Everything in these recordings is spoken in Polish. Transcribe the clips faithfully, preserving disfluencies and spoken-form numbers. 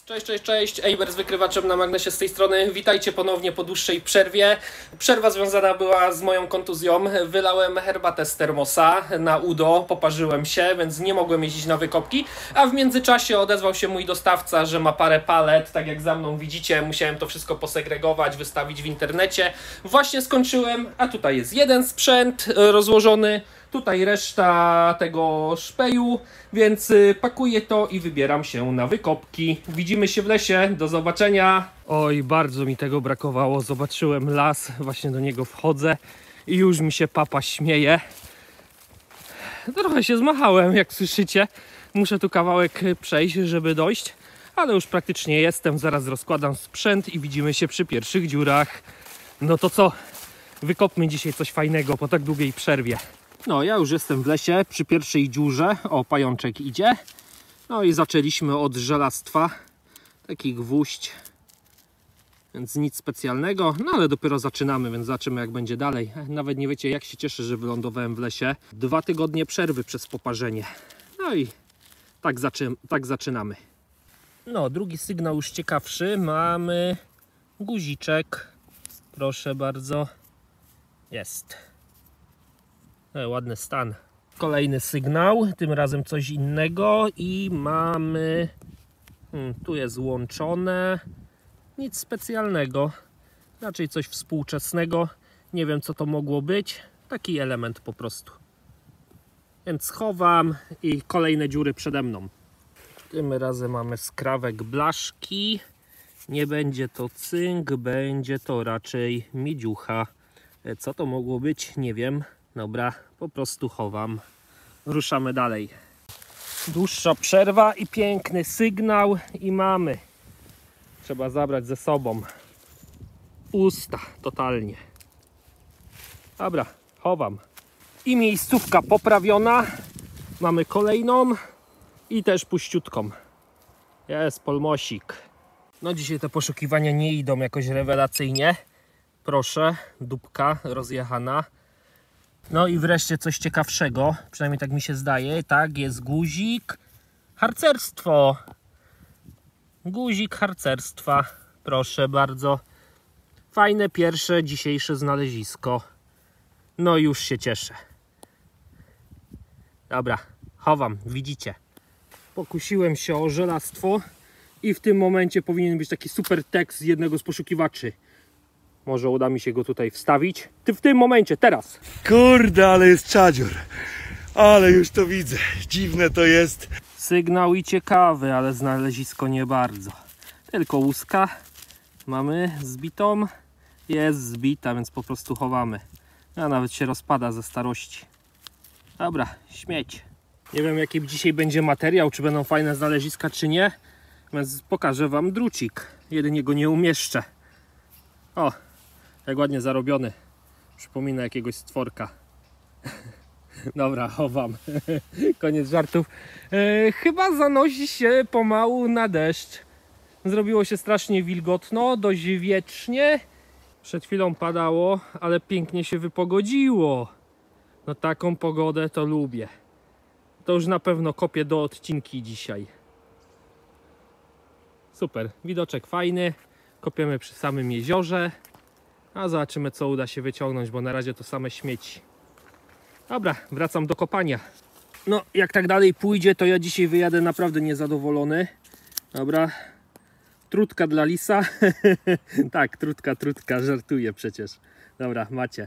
Cześć, cześć, cześć, Ejber z wykrywaczem na magnesie z tej strony. Witajcie ponownie po dłuższej przerwie. Przerwa związana była z moją kontuzją. Wylałem herbatę z termosa na udo, poparzyłem się, więc nie mogłem jeździć na wykopki. A w międzyczasie odezwał się mój dostawca, że ma parę palet, tak jak za mną widzicie. Musiałem to wszystko posegregować, wystawić w internecie. Właśnie skończyłem, a tutaj jest jeden sprzęt rozłożony. Tutaj reszta tego szpeju, więc pakuję to i wybieram się na wykopki. Widzimy się w lesie, do zobaczenia. Oj, bardzo mi tego brakowało. Zobaczyłem las, właśnie do niego wchodzę i już mi się papa śmieje. Trochę się zmachałem, jak słyszycie. Muszę tu kawałek przejść, żeby dojść, ale już praktycznie jestem. Zaraz rozkładam sprzęt i widzimy się przy pierwszych dziurach. No to co? Wykopmy dzisiaj coś fajnego po tak długiej przerwie. No, ja już jestem w lesie przy pierwszej dziurze. O, pajączek idzie. No i zaczęliśmy od żelastwa. Taki gwóźdź. Więc nic specjalnego. No ale dopiero zaczynamy, więc zobaczymy jak będzie dalej. Nawet nie wiecie jak się cieszę, że wylądowałem w lesie. Dwa tygodnie przerwy przez poparzenie. No i tak, zaczy tak zaczynamy. No, drugi sygnał już ciekawszy. Mamy guziczek. Proszę bardzo. Jest. No, ładny stan. Kolejny sygnał, tym razem coś innego i mamy... Hmm, tu jest łączone. Nic specjalnego. Raczej coś współczesnego. Nie wiem co to mogło być. Taki element po prostu. Więc schowam i kolejne dziury przede mną. Tym razem mamy skrawek blaszki. Nie będzie to cynk, będzie to raczej miedziucha. Co to mogło być? Nie wiem. Dobra, po prostu chowam. Ruszamy dalej. Dłuższa przerwa i piękny sygnał i mamy. Trzeba zabrać ze sobą. Usta totalnie. Dobra, chowam. I miejscówka poprawiona. Mamy kolejną i też puściutką. Jest polmosik. No dzisiaj te poszukiwania nie idą jakoś rewelacyjnie. Proszę, dupka rozjechana. No i wreszcie coś ciekawszego, przynajmniej tak mi się zdaje. Tak, jest guzik. Harcerstwo. Guzik harcerstwa. Proszę bardzo. Fajne pierwsze dzisiejsze znalezisko. No już się cieszę. Dobra, chowam, widzicie. Pokusiłem się o żelastwo i w tym momencie powinien być taki super tekst z jednego z poszukiwaczy. Może uda mi się go tutaj wstawić. Ty w tym momencie, teraz. Kurde, ale jest czadzior. Ale już to widzę. Dziwne to jest. Sygnał i ciekawy, ale znalezisko nie bardzo. Tylko łuska. Mamy zbitą. Jest zbita, więc po prostu chowamy. A nawet się rozpada ze starości. Dobra, śmieć. Nie wiem jaki dzisiaj będzie materiał, czy będą fajne znaleziska, czy nie. Więc pokażę wam drucik. Jedynie go nie umieszczę. O, jak ładnie zarobiony. Przypomina jakiegoś stworka. Dobra, chowam. Koniec żartów. E, chyba zanosi się pomału na deszcz. Zrobiło się strasznie wilgotno, dość wiecznie. Przed chwilą padało, ale pięknie się wypogodziło. No taką pogodę to lubię. To już na pewno kopię do odcinki dzisiaj. Super, widoczek fajny. Kopiemy przy samym jeziorze. A zobaczymy co uda się wyciągnąć, bo na razie to same śmieci. Dobra, wracam do kopania. No, jak tak dalej pójdzie, to ja dzisiaj wyjadę naprawdę niezadowolony. Dobra. Trutka dla lisa. Tak, trutka, trutka, żartuję przecież. Dobra, macie.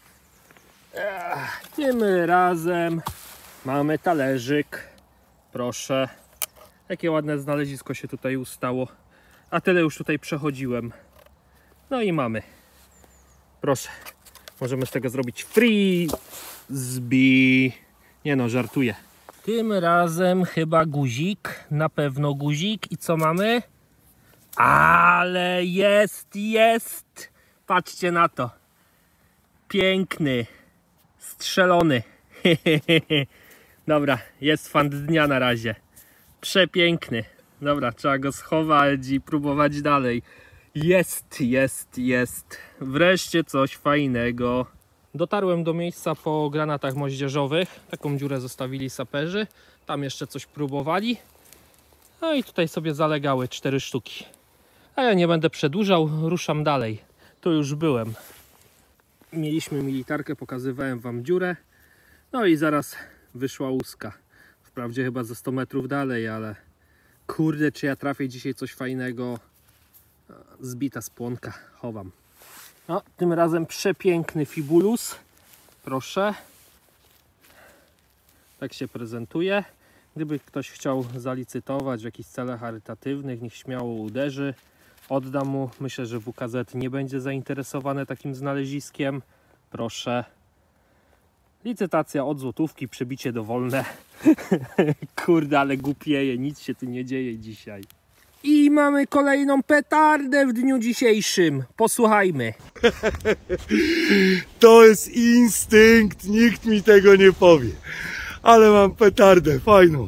Ech, tym razem mamy talerzyk. Proszę. Jakie ładne znalezisko się tutaj ustało. A tyle już tutaj przechodziłem. No i mamy. Proszę. Możemy z tego zrobić frisbee. Nie no, żartuję. Tym razem chyba guzik. Na pewno guzik. I co mamy? Ale jest, jest. Patrzcie na to. Piękny. Strzelony. Dobra, jest fan dnia na razie. Przepiękny. Dobra, trzeba go schować i próbować dalej. Jest, jest, jest. Wreszcie coś fajnego. Dotarłem do miejsca po granatach moździerzowych. Taką dziurę zostawili saperzy. Tam jeszcze coś próbowali. No i tutaj sobie zalegały cztery sztuki. A ja nie będę przedłużał, ruszam dalej. Tu już byłem. Mieliśmy militarkę, pokazywałem wam dziurę. No i zaraz wyszła łuska. Wprawdzie chyba ze sto metrów dalej, ale kurde, czy ja trafię dzisiaj coś fajnego. Zbita spłonka, chowam. No, tym razem przepiękny fibulus. Proszę. Tak się prezentuje. Gdyby ktoś chciał zalicytować w jakichś celach charytatywnych, niech śmiało uderzy. Oddam mu. Myślę, że W K Z nie będzie zainteresowane takim znaleziskiem. Proszę. Licytacja od złotówki, przebicie dowolne. Kurde, ale głupieje, nic się tu nie dzieje dzisiaj. I mamy kolejną petardę w dniu dzisiejszym. Posłuchajmy. To jest instynkt, nikt mi tego nie powie. Ale mam petardę, fajną.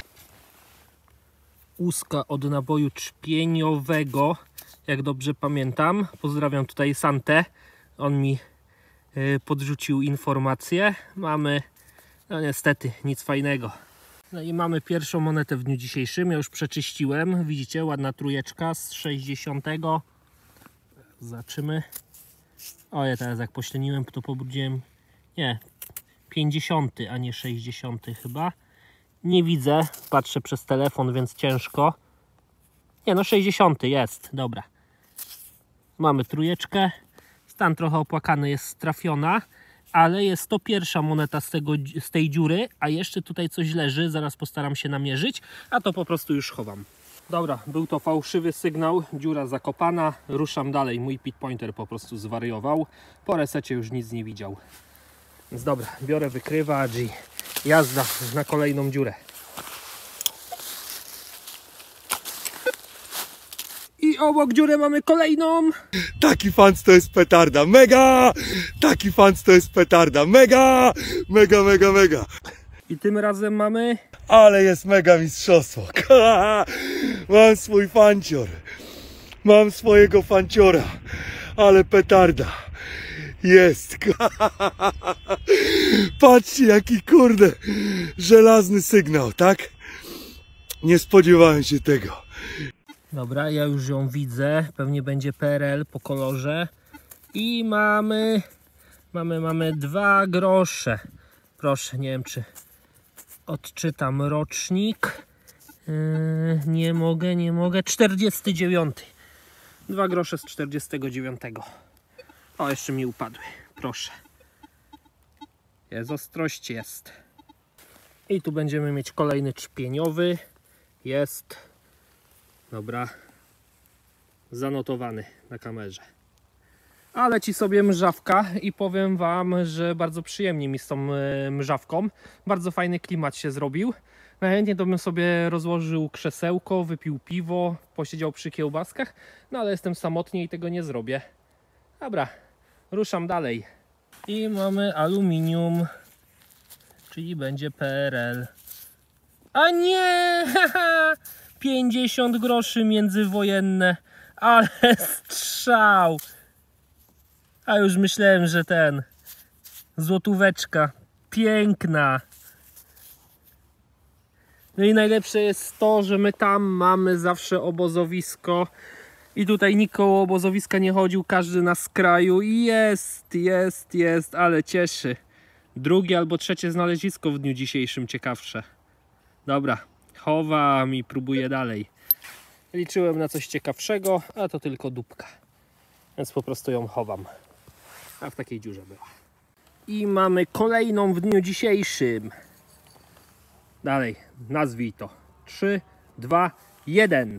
Łuska od naboju czpieniowego, jak dobrze pamiętam. Pozdrawiam tutaj Santę. On mi y, podrzucił informację. Mamy, no niestety, nic fajnego. No i mamy pierwszą monetę w dniu dzisiejszym. Ja już przeczyściłem. Widzicie, ładna trójeczka z sześćdziesiątego. Zobaczymy. O, ja teraz jak pośleniłem, to pobrudziłem. Nie, pięćdziesiąty, a nie sześćdziesiąty chyba. Nie widzę, patrzę przez telefon, więc ciężko. Nie, no sześćdziesiąty jest, dobra. Mamy trójeczkę. Stan trochę opłakany, jest trafiona, ale jest to pierwsza moneta z, tego, z tej dziury, a jeszcze tutaj coś leży, zaraz postaram się namierzyć, a to po prostu już chowam. Dobra, był to fałszywy sygnał, dziura zakopana, ruszam dalej, mój pit pointer po prostu zwariował, po resecie już nic nie widział. Więc dobra, biorę wykrywacz i jazda na kolejną dziurę. I obok dziury mamy kolejną. Taki fanc to jest petarda, mega! Taki fanc to jest petarda, mega! Mega, mega, mega! I tym razem mamy... Ale jest mega mistrzostwo. Mam swój fancior. Mam swojego fanciora. Ale petarda. Jest. Patrzcie, jaki kurde żelazny sygnał, tak? Nie spodziewałem się tego. Dobra, ja już ją widzę. Pewnie będzie P R L po kolorze. I mamy... Mamy, mamy dwa grosze. Proszę, nie wiem czy odczytam rocznik. Yy, nie mogę, nie mogę. czterdziesty dziewiąty. Dwa grosze z czterdziestego dziewiątego. O, jeszcze mi upadły. Proszę. Jest ostrość, jest. I tu będziemy mieć kolejny czpieniowy. Jest. Dobra. Zanotowany na kamerze. A leci sobie mrzawka i powiem wam, że bardzo przyjemnie mi z tą mrzawką. Bardzo fajny klimat się zrobił. Najchętniej to bym sobie rozłożył krzesełko, wypił piwo, posiedział przy kiełbaskach, no ale jestem samotnie i tego nie zrobię. Dobra, ruszam dalej. I mamy aluminium, czyli będzie P R L. A nie! pięćdziesiąt groszy międzywojenne, ale strzał! A już myślałem, że ten złotóweczka piękna. No i najlepsze jest to, że my tam mamy zawsze obozowisko i tutaj nikt koło obozowiska nie chodził, każdy na skraju i jest, jest, jest, ale cieszy. Drugie albo trzecie znalezisko w dniu dzisiejszym ciekawsze. Dobra, chowam i próbuję dalej. Liczyłem na coś ciekawszego, a to tylko dupka. Więc po prostu ją chowam. A w takiej dziurze była. I mamy kolejną w dniu dzisiejszym. Dalej, nazwij to. trzy, dwa, jeden.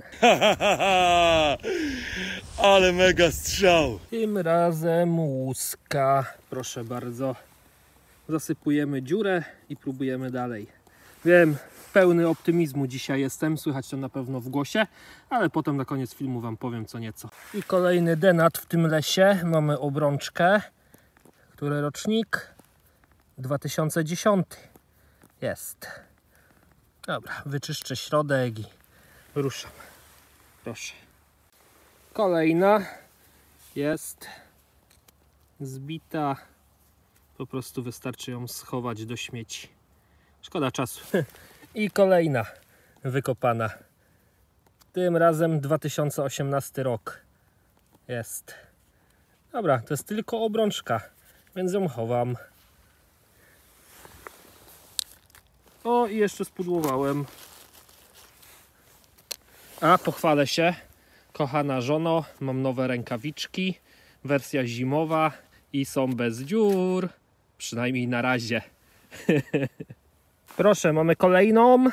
Ale mega strzał. Tym razem łuska. Proszę bardzo. Zasypujemy dziurę i próbujemy dalej. Wiem, pełny optymizmu dzisiaj jestem. Słychać to na pewno w głosie, ale potem na koniec filmu wam powiem co nieco. I kolejny denat w tym lesie. Mamy obrączkę. Który rocznik? dwa tysiące dziesiąty. Jest. Dobra, wyczyszczę środek i ruszam. Proszę. Kolejna jest zbita. Po prostu wystarczy ją schować do śmieci. Szkoda czasu. I kolejna wykopana. Tym razem dwa tysiące osiemnasty rok jest. Dobra, to jest tylko obrączka, więc ją chowam. O, i jeszcze spudłowałem. A, pochwalę się, kochana żono, mam nowe rękawiczki, wersja zimowa i są bez dziur, przynajmniej na razie. Proszę, mamy kolejną.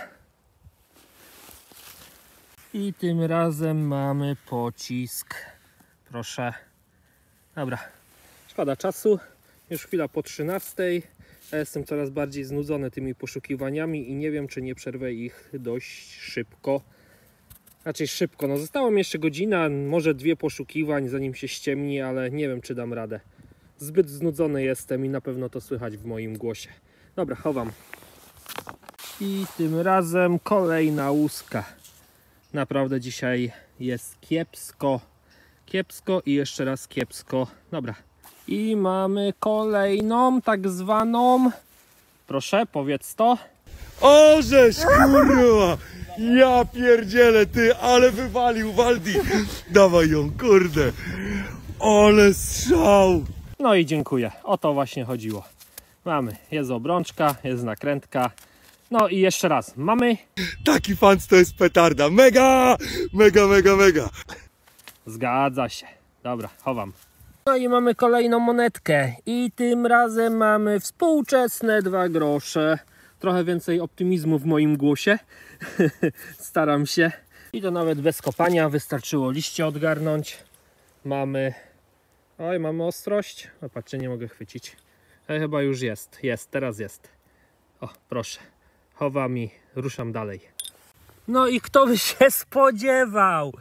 I tym razem mamy pocisk. Proszę. Dobra, szkoda czasu, już chwila po trzynastej. Ja jestem coraz bardziej znudzony tymi poszukiwaniami i nie wiem, czy nie przerwę ich dość szybko. Raczej szybko, no została mi jeszcze godzina, może dwie poszukiwań zanim się ściemni, ale nie wiem, czy dam radę. Zbyt znudzony jestem i na pewno to słychać w moim głosie. Dobra, chowam. I tym razem kolejna łuska. Naprawdę dzisiaj jest kiepsko. Kiepsko i jeszcze raz kiepsko. Dobra. I mamy kolejną, tak zwaną... Proszę, powiedz to. O, żeś kurwa! Ja pierdzielę, ty, ale wywalił Waldi! Dawaj ją, kurde! Ale strzał! No i dziękuję. O to właśnie chodziło. Mamy, jest obrączka, jest nakrętka. No i jeszcze raz, mamy... Taki fanc to jest petarda. Mega! Mega, mega, mega! Zgadza się. Dobra, chowam. No i mamy kolejną monetkę. I tym razem mamy współczesne dwa grosze. Trochę więcej optymizmu w moim głosie. Staram się. I to nawet bez kopania. Wystarczyło liście odgarnąć. Mamy... Oj, mamy ostrość. O, patrzcie, nie mogę chwycić. Ale chyba już jest. Jest, teraz jest. O, proszę. Chowam i ruszam dalej. No i kto by się spodziewał?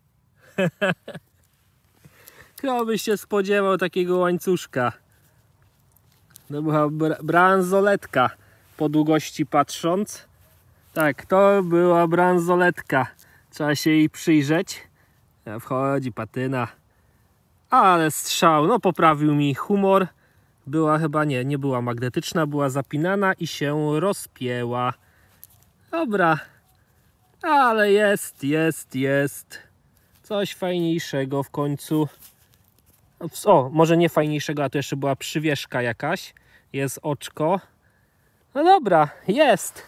Kto by się spodziewał takiego łańcuszka? To była br bransoletka. Po długości patrząc. Tak, to była bransoletka. Trzeba się jej przyjrzeć. A wchodzi patyna. Ale strzał. No poprawił mi humor. Była chyba, nie, nie była magnetyczna. Była zapinana i się rozpięła. Dobra. Ale jest, jest, jest. Coś fajniejszego w końcu. O, może nie fajniejszego, a to jeszcze była przywieszka jakaś. Jest oczko. No dobra, jest.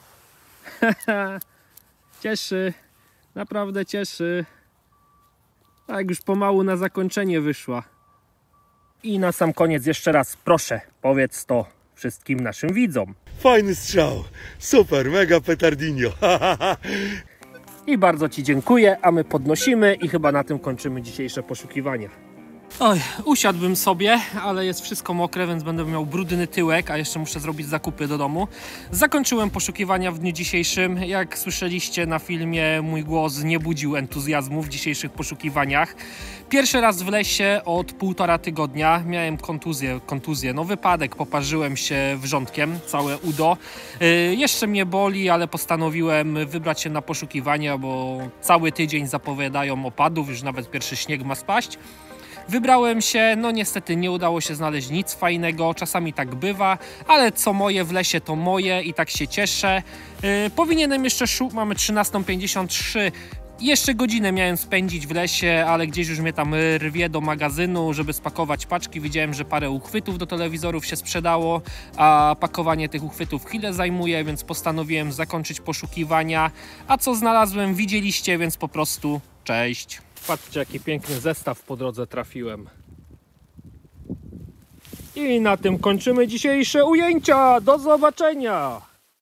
Cieszy. Naprawdę cieszy. Tak już pomału na zakończenie wyszła. I na sam koniec jeszcze raz proszę, powiedz to wszystkim naszym widzom. Fajny strzał. Super, mega petardinio. I bardzo Ci dziękuję, a my podnosimy i chyba na tym kończymy dzisiejsze poszukiwania. Oj, usiadłbym sobie, ale jest wszystko mokre, więc będę miał brudny tyłek, a jeszcze muszę zrobić zakupy do domu. Zakończyłem poszukiwania w dniu dzisiejszym. Jak słyszeliście na filmie, mój głos nie budził entuzjazmu w dzisiejszych poszukiwaniach. Pierwszy raz w lesie od półtora tygodnia. Miałem kontuzję, kontuzję, no wypadek, poparzyłem się wrzątkiem, całe udo. Yy, jeszcze mnie boli, ale postanowiłem wybrać się na poszukiwania, bo cały tydzień zapowiadają opadów, już nawet pierwszy śnieg ma spaść. Wybrałem się, no niestety nie udało się znaleźć nic fajnego, czasami tak bywa, ale co moje w lesie to moje i tak się cieszę. Yy, powinienem jeszcze szukać, mamy trzynasta pięćdziesiąt trzy, jeszcze godzinę miałem spędzić w lesie, ale gdzieś już mnie tam rwie do magazynu, żeby spakować paczki. Widziałem, że parę uchwytów do telewizorów się sprzedało, a pakowanie tych uchwytów chwilę zajmuje, więc postanowiłem zakończyć poszukiwania. A co znalazłem, widzieliście, więc po prostu cześć. Patrzcie, jaki piękny zestaw po drodze trafiłem. I na tym kończymy dzisiejsze ujęcia. Do zobaczenia!